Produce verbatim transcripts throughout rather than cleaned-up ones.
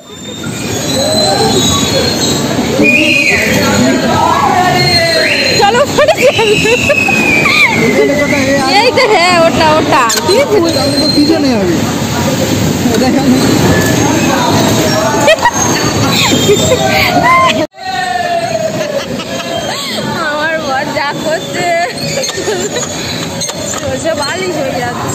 চলো এই তো, হ্যাঁ ওটা ওটা পিছনে হবে। আমার বর যা করছে সে বালিশ হয়ে যাচ্ছে।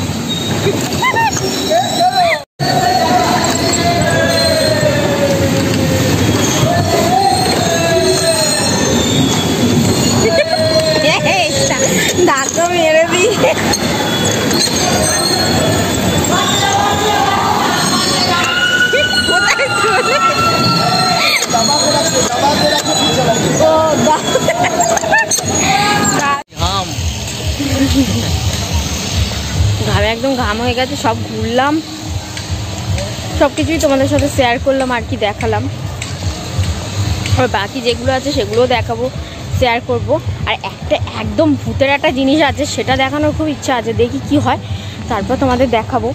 ধাক্কা মেরে দিই। ঘামে একদম ঘাম হয়ে গেছে, সব ঘুরলাম, সব কিছুই তোমাদের সাথে শেয়ার করলাম আর কি দেখালাম। আর বাকি যেগুলো আছে সেগুলোও দেখাবো, শেয়ার করব। আর একটা একদম ভূতের একটা জিনিস আছে, সেটা দেখানোর খুব ইচ্ছা আছে, দেখি কি হয়, তারপর তোমাদের দেখাবো।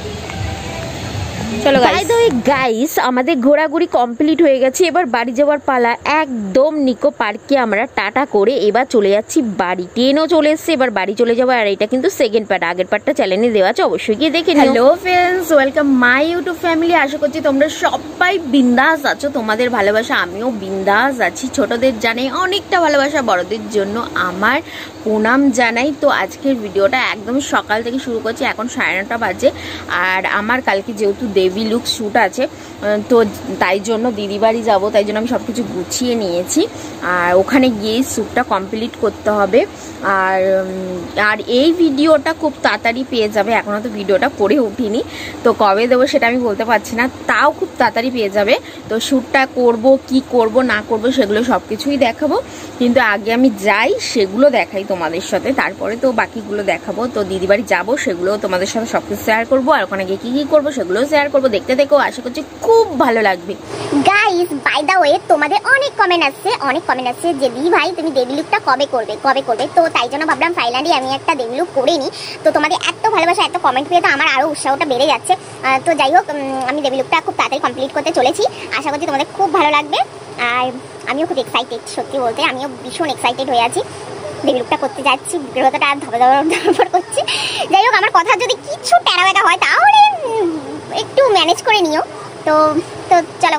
চলো গাইস, আমাদের ঘোরাঘুরি কমপ্লিট হয়ে গেছে, এবার বাড়ি যাওয়ার পালা। একদম নিকো পার্কে আমরা টাটা করে এবার চলে যাচ্ছি বাড়ি। ট্রেনও চলে এসছে, এবার বাড়ি চলে যাবো। আর এটা কিন্তু সেকেন্ড পার্ট, আগের পার্টটা চ্যানেলে দেওয়া আছে, অবশ্যই গিয়ে দেখে নিও। Hello friends, welcome my YouTube family. আশা করছি তোমরা সবাই বিন্দাস আছো, তোমাদের ভালোবাসা আমিও বিন্দাস আছি। ছোটদের জানাই অনেকটা ভালোবাসা, বড়দের জন্য আমার প্রণাম জানাই। তো আজকের ভিডিওটা একদম সকাল থেকে শুরু করছি, এখন সাড়ে নটা বাজে। আর আমার কালকে যেহেতু দেবী লুক শ্যুট আছে, তো তাই জন্য দিদি বাড়ি যাবো, তাই জন্য আমি সব কিছু গুছিয়ে নিয়েছি। আর ওখানে গিয়েই শ্যুটটা কমপ্লিট করতে হবে। আর আর এই ভিডিওটা খুব তাড়াতাড়ি পেয়ে যাবে, এখনও তো ভিডিওটা করে উঠিনি, তো কবে দেবো সেটা আমি বলতে পারছি না, তাও খুব তাড়াতাড়ি পেয়ে যাবে। তো শ্যুটটা করব, কি করব না করব সেগুলো সব কিছুই দেখাবো, কিন্তু আগে আমি যাই সেগুলো দেখাই তোমাদের সাথে, তারপরে তো বাকিগুলো দেখাবো। তো দিদি বাড়ি যাবো, সেগুলোও তোমাদের সাথে সব কিছু শেয়ার করবো, আর ওখানে গিয়ে কী কী করবো সেগুলোও শেয়ার করবো। দেখতে দেখো, আশা করছি খুব ভালো লাগবে। গাইস বাই দা ওয়ে, তোমাদের অনেক কমেন্ট আসছে, অনেক কমেন্ট আসছে যে দি ভাই তুমি দেবী লুকটা কবে করবে কবে করবে তো তাই জন্য ভাবলাম ফাইনালি আমি একটা দেবী লুক করে নিই। তো তোমাদের এত ভালোবাসা, এত কমেন্ট পেয়ে তো আমার আরও উৎসাহটা বেড়ে যাচ্ছে। তো যাই হোক, আমি দেবী লুকটা খুব তাড়াতাড়ি কমপ্লিট করতে চলেছি, আশা করছি তোমাদের খুব ভালো লাগবে। আর আমিও খুব এক্সাইটেড, সত্যি বলতে আমিও ভীষণ এক্সাইটেড হয়ে আছি, দেবী লুকটা করতে যাচ্ছি। বিরোধটা আর ধপা ধপা ধপা করছি। যাই হোক, আমার কথা যদি কিছু টেরা বেটা হয় তাহলে একটু ম্যানেজ করে নিও। তো তো চলো।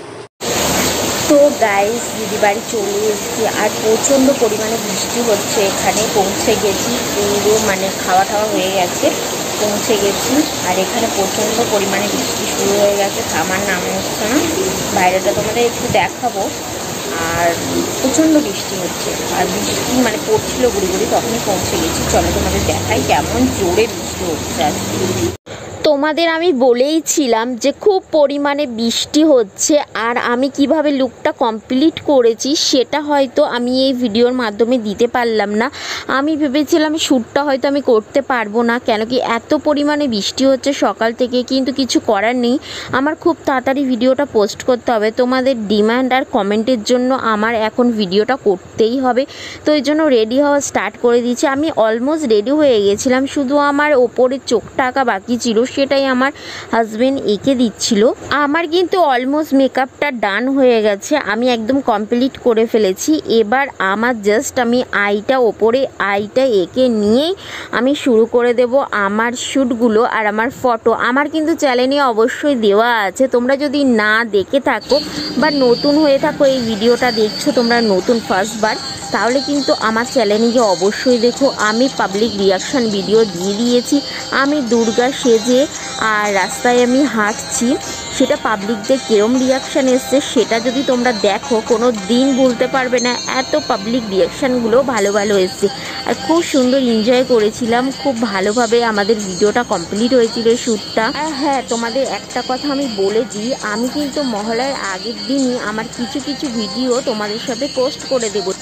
তো গাইস, দিদি বাড়ি চলে এসেছি, আর প্রচণ্ড পরিমাণে বৃষ্টি হচ্ছে। এখানে পৌঁছে গেছি, পুরো মানে খাওয়া টাওয়া হয়ে গেছে, পৌঁছে গেছি। আর এখানে প্রচণ্ড পরিমাণে বৃষ্টি শুরু হয়ে গেছে, থামার নাম হচ্ছে না। বাইরেটা তোমাদের একটু দেখাবো। আর প্রচণ্ড বৃষ্টি হচ্ছে, আর বৃষ্টি মানে পড়ছিল গুড়ি গুড়ি, তখনই পৌঁছে গেছি। চলো তোমাদের দেখাই কেমন জোরে বৃষ্টি হচ্ছে আজকে। তোমাদের আমি বলেইছিলাম যে খুব পরিমাণে বৃষ্টি হচ্ছে, আর আমি কিভাবে লুকটা কমপ্লিট করেছি সেটা হয়তো আমি এই ভিডিওর মাধ্যমে দিতে পারলাম না। আমি ভেবেছিলাম শ্যুটটা হয়তো আমি করতে পারবো না, কেন কি এত পরিমাণে বৃষ্টি হচ্ছে সকাল থেকে, কিন্তু কিছু করার নেই, আমার খুব তাড়াতাড়ি ভিডিওটা পোস্ট করতে হবে। তোমাদের ডিমান্ড আর কমেন্টের জন্য আমার এখন ভিডিওটা করতেই হবে, তো এই জন্য রেডি হওয়া স্টার্ট করে দিয়েছি। আমি অলমোস্ট রেডি হয়ে গেছিলাম, শুধু আমার ওপরে চোখটা আঁকা বাকি ছিল, সেটাই আমার হাজবেন্ড এঁকে দিচ্ছিল। আমার কিন্তু অলমোস্ট মেকআপটা ডান হয়ে গেছে, আমি একদম কমপ্লিট করে ফেলেছি। এবার আমার জাস্ট আমি আইটা ওপরে আইটা এঁকে নিয়েই আমি শুরু করে দেব আমার শ্যুটগুলো আর আমার ফটো। আমার কিন্তু চ্যানেলে অবশ্যই দেওয়া আছে, তোমরা যদি না দেখে থাকো বা নতুন হয়ে থাকো, এই ভিডিওটা দেখছো তোমরা নতুন ফার্স্টবার, তাহলে কিন্তু আমার চ্যানেলে গিয়ে অবশ্যই দেখো। আমি পাবলিক রিয়াকশান ভিডিও দিয়ে দিয়েছি, আমি দুর্গা সেজে আর রাস্তায় আমি হাঁটছি, সেটা পাবলিকদের কিরম রিয়াকশান এসছে সেটা যদি তোমরা দেখো কোনো দিন ভুলতে পারবে না। এত পাবলিক রিয়াকশানগুলো ভালো ভালো এসছে, আর খুব সুন্দর এনজয় করেছিলাম, খুব ভালোভাবে আমাদের ভিডিওটা কমপ্লিট হয়েছিল শ্যুটটা। আর হ্যাঁ, তোমাদের একটা কথা আমি বলে দিই, আমি কিন্তু মহালয়ার আগের দিনই আমার কিছু কিছু ভিডিও তোমাদের সাথে পোস্ট করে দেবো।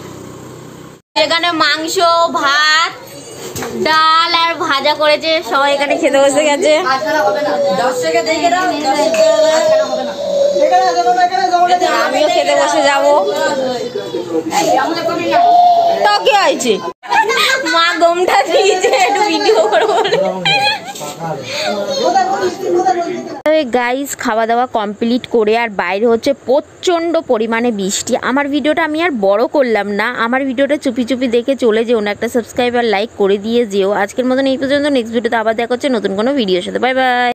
এখানে মাংস, ভাত, ডাল আর ভাজা করেছে, সবাই এখানে খেতে বসে গেছে। আমিও খেতে বসে যাবো। তো কি হয়েছে, মা গমটা দিয়েছে একটু ভিডিও করে বলে। গাইস খাওয়া দাওয়া কমপ্লিট করে আর বাইরে হচ্ছে প্রচণ্ড পরিমাণে বৃষ্টি। আমার ভিডিওটা আমি আর বড় করলাম না, আমার ভিডিওটা চুপি চুপি দেখে চলে যেও না, একটা সাবস্ক্রাইব আর লাইক করে দিয়ে যেও। আজকের মতন এই পর্যন্ত, নেক্সট ভিডিওতে আবার দেখা হচ্ছে নতুন কোনো ভিডিওর সাথে। Bye by.